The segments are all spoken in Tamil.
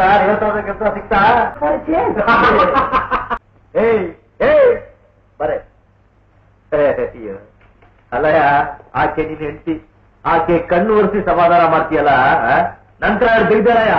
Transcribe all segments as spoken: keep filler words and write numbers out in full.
ಯಾರು ಹೇಳ್ತಾರ ಕೆಲಸ ಸಿಗ್ತಾ ಬರೇ ಅಲ್ಲಯ್ಯ ಆಕೆ ನೀನ್ ಹೆಂಡತಿ ಆಕೆ ಕಣ್ಣು ಒರೆಸಿ ಸಮಾಧಾನ ಮಾಡ್ತೀಯಲ್ಲ ನಂತರ ಬಿದ್ದಾರಯ್ಯ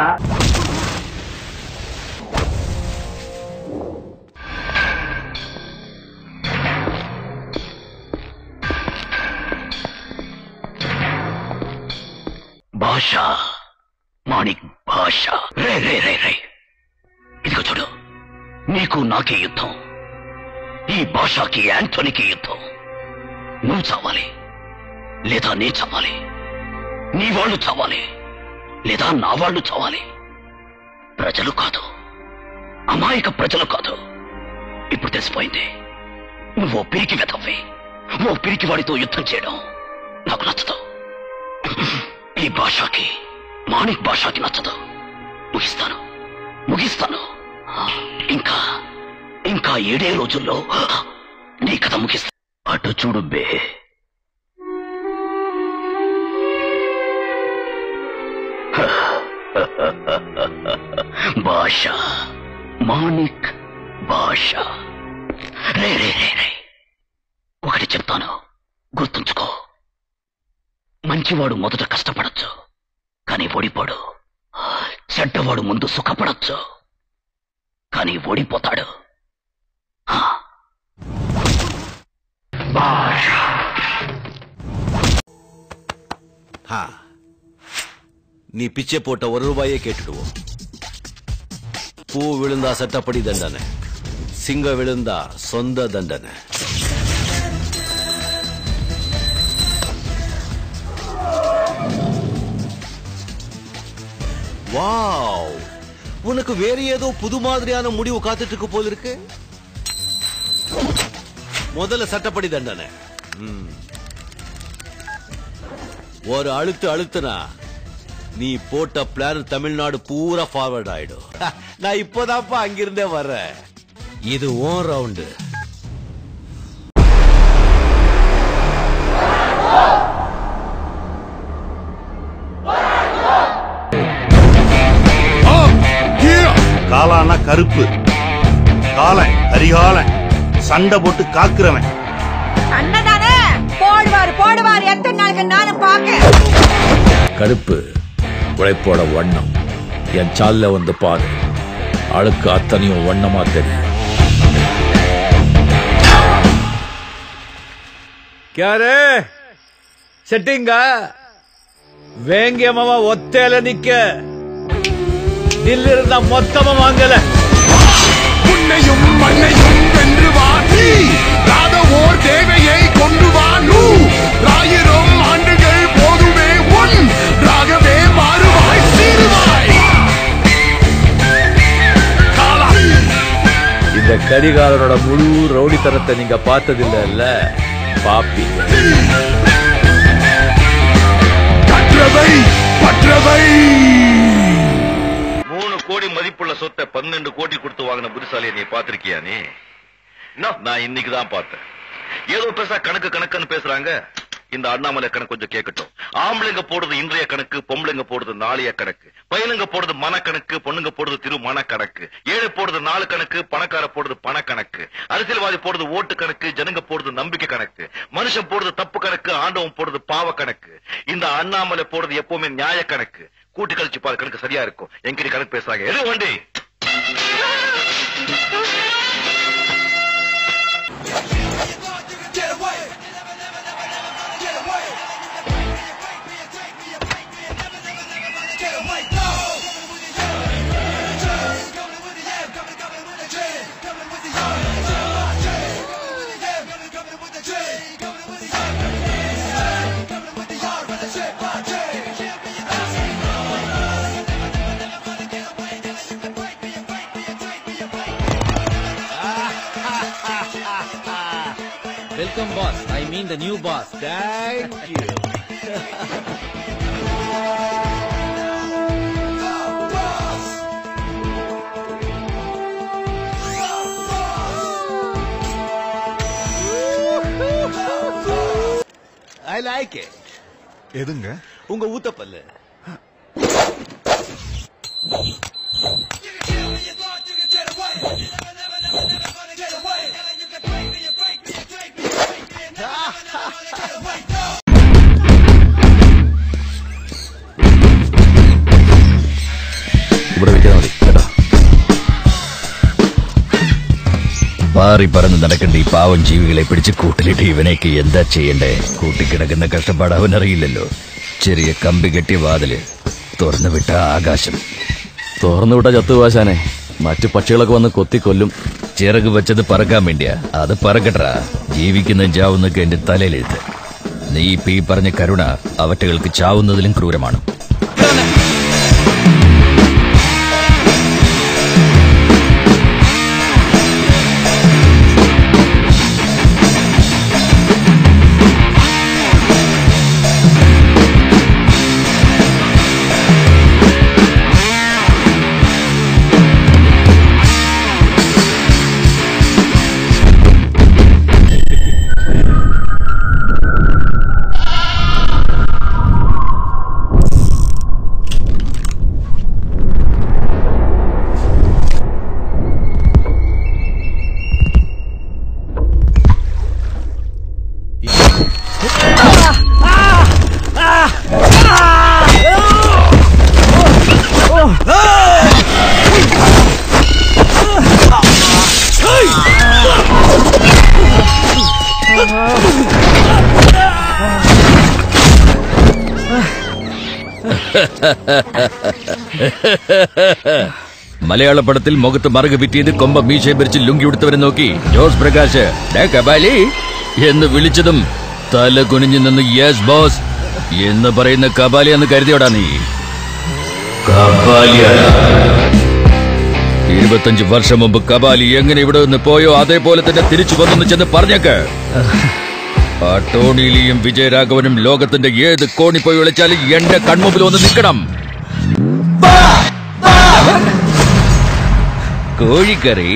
భాషా మాణిక్ భాషా రే రే రే రే ఇదిగో చూడు నీకు నాకే యుద్ధం ఈ భాషాకి యాంటోనీకి యుద్ధం నువ్వు చావాలి లేదా నే చావాలి నీ వాళ్ళు చావాలి లేదా నా వాళ్ళు చావాలి ప్రజలు కాదు అమాయక ప్రజలు కాదు ఇప్పుడు తెలిసిపోయింది నువ్వు పిరికి వెతవ్వి ఓ పిరికి వాడితో యుద్ధం చేయడం నాకు నచ్చదు ఈ భాషకి మాణిక్ భాషకి నచ్చదు ముగిస్తాను ముగిస్తాను ఇంకా ఇంకా ఏడే రోజుల్లో నీ కథ ముగిస్తా అటు చూడు బే భాష మాణిక్ భాష రే రే రే రే ఒకటి చెప్తాను గుర్తుంచుకో మంచివాడు మొదట కష్టపడచ్చు కానీ ఓడిపోడు చెడ్డవాడు ముందు సుఖపడచ్చు కానీ ఓడిపోతాడు நீ பிச்சை போட்ட ஒரு ரூபாயே கேட்டுடுவோம் பூ விழுந்தா சட்டப்படி தண்டனை சிங்க விழுந்தா சொந்த தண்டனை வாவ் உனக்கு வேற ஏதோ புது மாதிரியான முடிவு காத்துட்டு இருக்கு போல இருக்கு முதல்ல சட்டப்படி தண்டனை ஒரு அழுத்து அழுத்துனா நீ போட்ட பிளான் தமிழ்நாடு பூரா ஃபார்வர்ட் ஆயிடும் நான் இப்போதான்ப்பா அங்கிருந்தே வர்றேன் இது ஓன் ரவுண்டு காலானா கருப்பு காலன் கரிகாலன் சண்டை போட்டு காக்குறவன் அண்ணதானே போடுவார் போடுவார் எத்தனை நாளுக்கு நானும் பாக்க கருப்பு உழைப்போட வண்ணம் என் சால்ல வந்து பாரு அழுக்கு அத்தனையும் வண்ணமா தெரியும் ಕ್ಯಾರೆ ಸೆಟ್ಟಿಂಗ வேங்கியமாவா ஒத்தையில நிக்க நில்லிருந்த மொத்தமா வாங்கல உன்னையும் மண்ணையும் வென்று வாடி ராத ஓர் தேவையை கொண்டு வானு ஆயிரம் ஆண்டுகள் போதுமே உன் ராகவே மாறுவாய் சீருவாய் இந்த கரிகாலனோட முழு ரவுடித்தனத்தை நீங்க பார்த்ததில்ல பாப்பீங்க கற்றவை பற்றவை மூணு கோடி மதிப்புள்ள சொத்தை பன்னெண்டு கோடி கொடுத்து வாங்கின புத்திசாலியை நீ பாத்திருக்கியா நீ நான் இன்னைக்குதான் பார்த்தேன் ஏதோ பெருசா கணக்கு கணக்குன்னு பேசுறாங்க இந்த அண்ணாமலை கணக்கு கொஞ்சம் கேட்கட்டும் ஆம்பளைங்க போடுறது இன்றைய கணக்கு பொம்பளைங்க போடுறது நாளைய கணக்கு பையனுங்க போடுறது மனக்கணக்கு பொண்ணுங்க போடுறது திரு மனக்கணக்கு ஏழை போடுறது நாலு கணக்கு பணக்கார போடுறது பணக்கணக்கு அரசியல்வாதி போடுறது ஓட்டு கணக்கு ஜனங்க போடுறது நம்பிக்கை கணக்கு மனுஷன் போடுறது தப்பு கணக்கு ஆண்டவன் போடுறது பாவ கணக்கு இந்த அண்ணாமலை போடுறது எப்பவுமே நியாய கணக்கு கூட்டி கழிச்சு பாரு கணக்கு சரியா இருக்கும் எங்கிட்ட கணக்கு பேசுறாங்க எது வண்டி Welcome boss. I mean the new boss. Thank you. I like it. எதுங்க உங்க ஊத்தப்பல்லு പാറി പറന്ന് നടക്കേണ്ട ഈ പാവം ജീവികളെ പിടിച്ച് കൂട്ടിലിട്ട് ഇവനേക്ക് എന്താ ചെയ്യണ്ടേ? കൂട്ടിക്കിടക്കുന്ന കഷ്ടപ്പാട് അവനറിയില്ലല്ലോ. ചെറിയ കമ്പി കെട്ടിയ വാതില് തുറന്നു വിട്ട ആകാശം. തുറന്നു വിട്ട ചത്തുവാശാനെ, മറ്റു പക്ഷികളൊക്കെ വന്ന് കൊത്തിക്കൊല്ലും. ചിറക് വെച്ചത് പറക്കാൻ വേണ്ടിയാ. അത് പറക്കട്ടാ. ജീവിക്കുന്ന ചാവുന്നൊക്കെ എന്റെ തലയിലെഴുത്ത്. നീ ഇപ്പൊ ഈ പറഞ്ഞ കരുണ അവറ്റകൾക്ക് ചാവുന്നതിലും ക്രൂരമാണ്. മലയാള പടത്തിൽ മുഖത്ത് മറുക വിറ്റിയത് കൊമ്പ മീശയെ ഭരിച്ച് ലുങ്കി ഉടുത്തവരെ നോക്കി ജോസ് പ്രകാശ് കബാലി എന്ന് വിളിച്ചതും തല കുനിഞ്ഞു നിന്ന് യെസ് ബോസ് എന്ന് പറയുന്ന കബാലി എന്ന് കരുതിയോടാ നീ? ഇരുപത്തഞ്ച് വർഷം മുമ്പ് കബാലി എങ്ങനെ ഇവിടെ നിന്ന് പോയോ അതേപോലെ തന്നെ തിരിച്ചു വന്നു ചെന്ന് പറഞ്ഞേക്ക്. ആ ടോണിയിലെയും വിജയരാഘവനും ലോകത്തിന്റെ ഏത് കോണി പോയി വിളിച്ചാലും എന്റെ കൺമുമ്പിൽ വന്ന് നിൽക്കണം. കോഴിക്കറി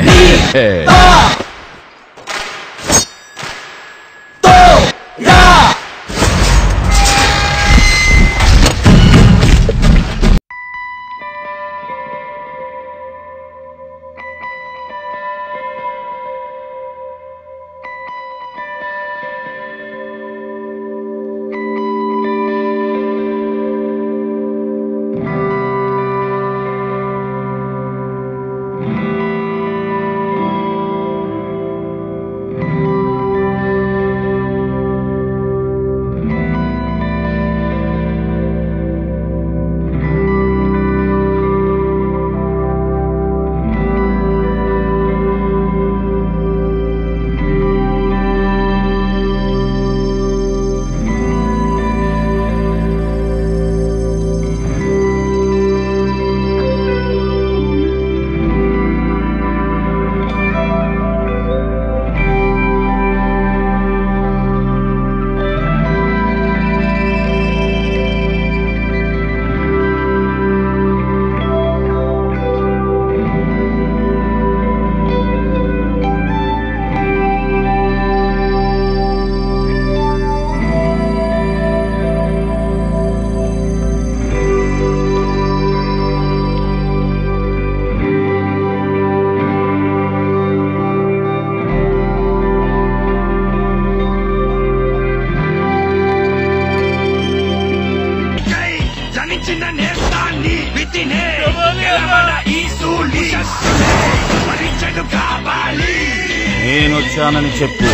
నేనొచ్చానని చెప్పు.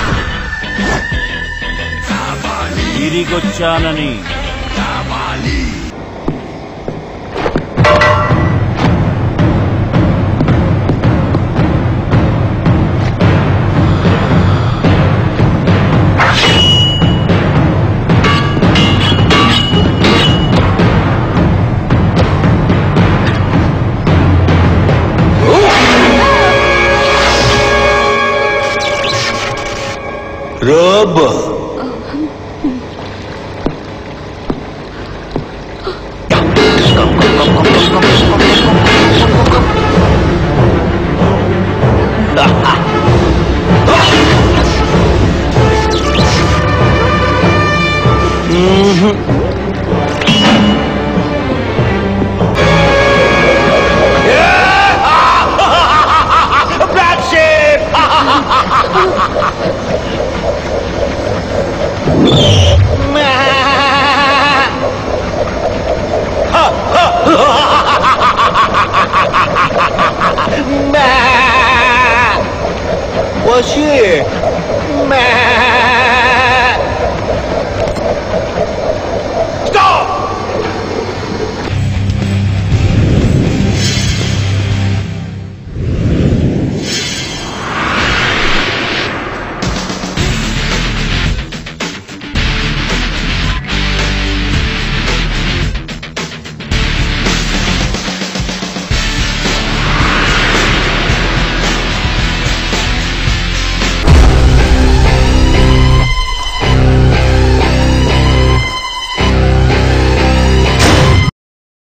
తిరిగొచ్చానని. Rob. shit. Man.